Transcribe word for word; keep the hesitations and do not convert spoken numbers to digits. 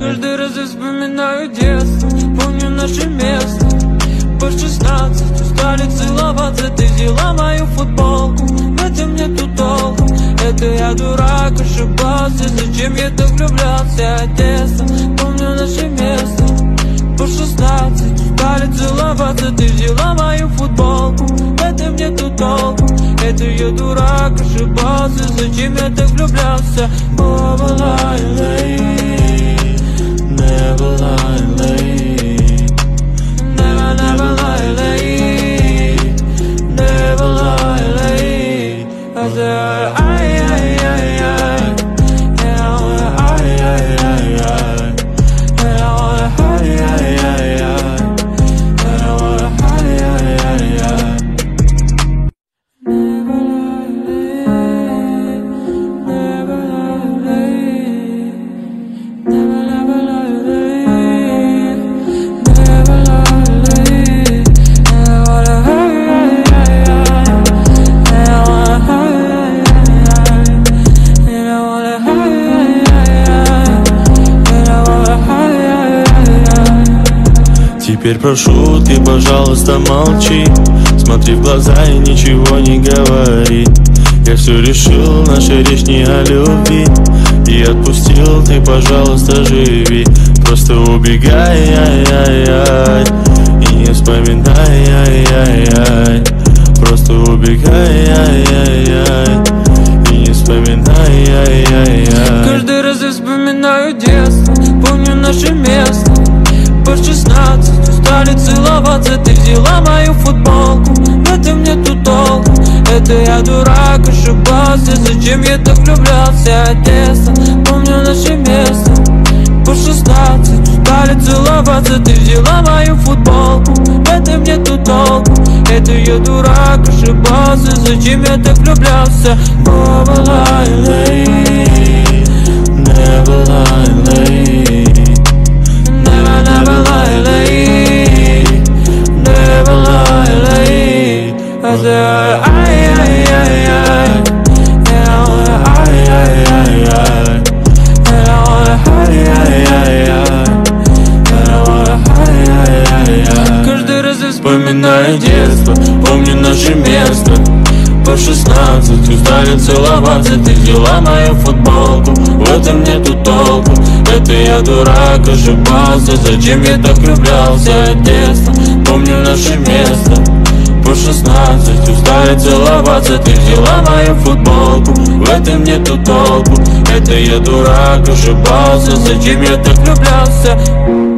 Каждый раз я вспоминаю детство, помню наше место. По шестнадцать устали целоваться, ты взяла мою футболку. В этом нету толку, это я дурак, ошибался. Зачем я так влюблялся? Одесса, помню наше место. По шестнадцать устали целоваться, ты взяла мою футболку. В этом нету толку, это я дурак, ошибался. Зачем я так влюблялся? Never lie late, never lie late, never, never lie late, never lie late. I said, ay, ay, ay, ay, and I wanna, ay, ay, ay, ay, and I wanna, ay, ay, ay, ay, and I wanna, ay, ay, ay, ay. Never lie late, never, never lie late, never, never lie late, never lie late, and I wanna, ay, ay, ay, ay, and I wanna, ay, ay, ay, and I wanna, ay, ay, ay, ay. Теперь прошу, ты, пожалуйста, молчи. Смотри в глаза и ничего не говори. Я все решил, наша речь не о любви. И отпустил, ты, пожалуйста, живи. Просто убегай, ай-яй-яй, и не вспоминай, ай-яй-яй. Просто убегай, ай-яй-яй, и не вспоминай, ай-яй-яй. Каждый раз я вспоминаю детство, помню наше место. По шестнадцать устали целоваться, ты взяла мою футболку. В этом нету толку, это я дурак, ошибался. Зачем я так влюблялся? Одесса, помню наше место. По шестнадцать устали целоваться, ты взяла мою футболку. В этом нету толку, это я дурак, ошибался. Зачем я так влюблялся? Never lie late, never lie late, never, never lie late, never lie late. I said, ay, ay, ay, ay, and I wanna, ay, ay, ay, ay, and I wanna, ay, ay, ay, ay, and I wanna, ay, ay, ay, ay. Каждый раз я вспоминаю детство, помню наше место. По шестнадцать устали целоваться, ты взяла мою футболку. В этом нету толку, это я дурак, ошибался. Зачем я так влюблялся? Детство, помню наше место. По шестнадцать устали целоваться, ты взяла мою футболку. В этом нету толку, это я дурак, ошибался. Зачем я так влюблялся?